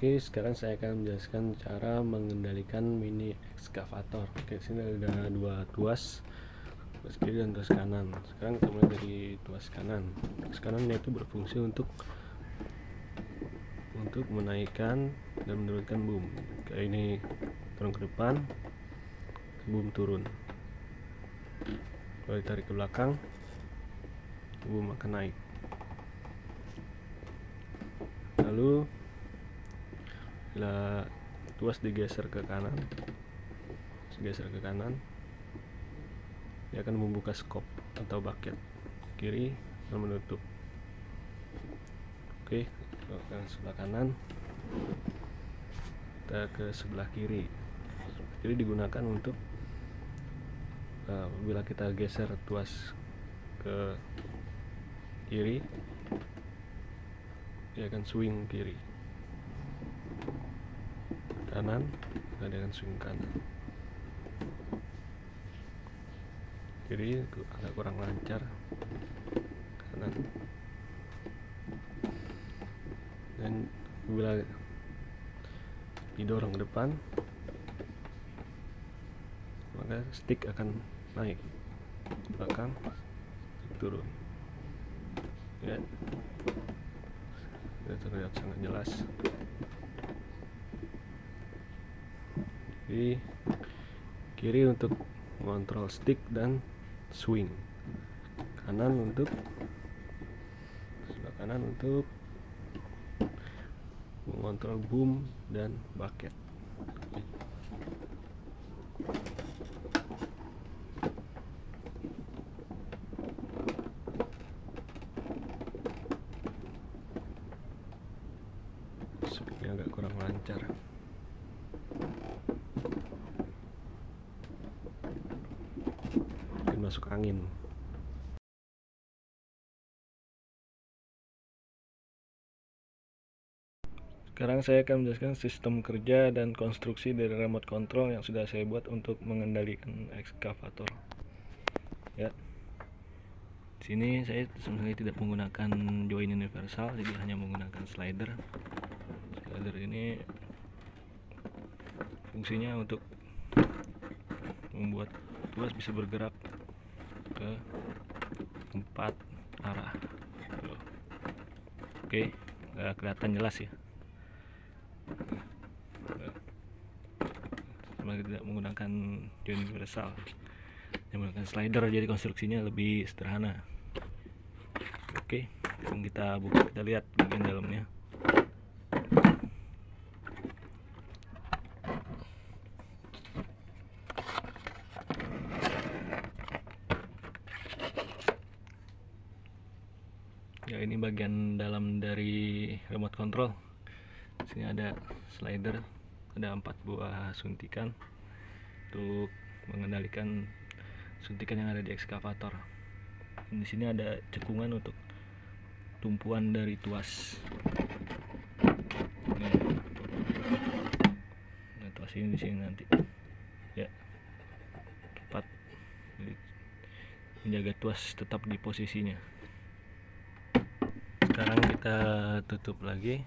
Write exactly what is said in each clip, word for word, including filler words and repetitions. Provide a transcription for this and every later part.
Oke, sekarang saya akan menjelaskan cara mengendalikan mini ekskavator. Oke, sini ada dua tuas, tuas kiri dan tuas kanan. Sekarang kita mulai dari tuas kanan. Tuas kanan itu berfungsi untuk untuk menaikkan dan menurunkan boom. Kayak ini turun ke depan, boom turun. Kalau ditarik ke belakang, boom akan naik. Lalu bila tuas digeser ke kanan, digeser ke kanan, dia akan membuka skop atau bucket kiri dan menutup. Oke, ke sebelah kanan, kita ke sebelah kiri. Jadi digunakan untuk uh, bila kita geser tuas ke kiri, dia akan swing kiri. Kanan, dia akan swing kanan. Kiri agak kurang lancar, kanan. Dan bila didorong ke depan, maka stick akan naik, belakang stick turun. Ya, sudah terlihat sangat jelas. Jadi kiri untuk mengontrol stick dan swing, kanan untuk sebelah kanan untuk mengontrol boom dan bucket. Speednya agak kurang lancar. Mungkin masuk angin. Sekarang saya akan menjelaskan sistem kerja dan konstruksi dari remote control yang sudah saya buat untuk mengendalikan ekskavator. Ya, di sini saya sebenarnya tidak menggunakan join universal, jadi hanya menggunakan slider. Slider ini fungsinya untuk membuat tuas bisa bergerak ke empat arah. Oke, nggak kelihatan jelas ya. Tidak menggunakan join universal, menggunakan slider, jadi konstruksinya lebih sederhana. Oke, yang kita buka, kita lihat bagian dalamnya. Ya, ini bagian dalam dari remote control. Sini ada slider, ada empat buah suntikan untuk mengendalikan suntikan yang ada di ekskavator. Di sini ada cekungan untuk tumpuan dari tuas. Nah, nah tuas ini di sini nanti, ya, tepat menjaga tuas tetap di posisinya. Sekarang kita tutup lagi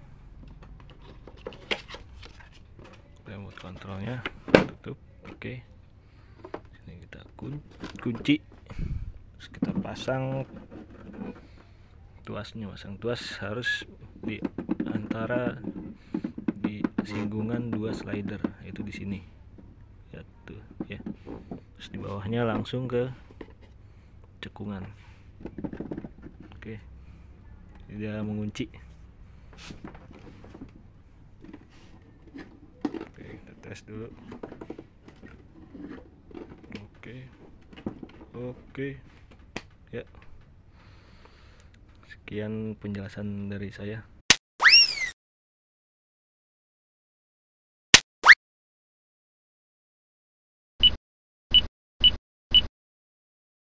remote controlnya, tutup. Oke, sini kita kunci, terus kita pasang tuasnya. Pasang tuas harus di antara di singgungan dua slider, itu di sini ya, tuh ya. Terus di bawahnya langsung ke cekungan. Oke, dia mengunci. Oke, kita tes dulu. Oke, oke, ya. Sekian penjelasan dari saya.